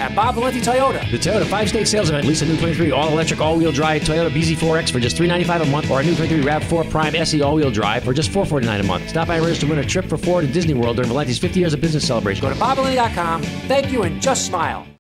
at Bob Valenti Toyota. The Toyota 5-state sales event. Lease a new 23 all-electric, all-wheel drive Toyota BZ4X for just $395 a month, or a new 23 RAV4 Prime SE all-wheel drive for just $449 a month. Stop by and register to win a trip for 4 to Disney World during Valenti's 50 years of business celebration. Go to BobValenti.com. Thank you and just smile.